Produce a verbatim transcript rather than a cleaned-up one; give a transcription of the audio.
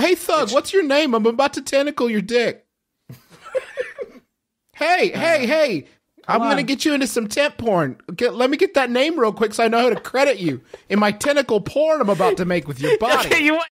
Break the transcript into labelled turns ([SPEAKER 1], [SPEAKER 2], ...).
[SPEAKER 1] hey, Thug, it's, what's your name? I'm about to tentacle your dick. hey, uh, hey, hey. I'm going to get you into some temp porn. Get, let me get that name real quick so I know how to credit you in my tentacle porn I'm about to make with your body.
[SPEAKER 2] Okay, you want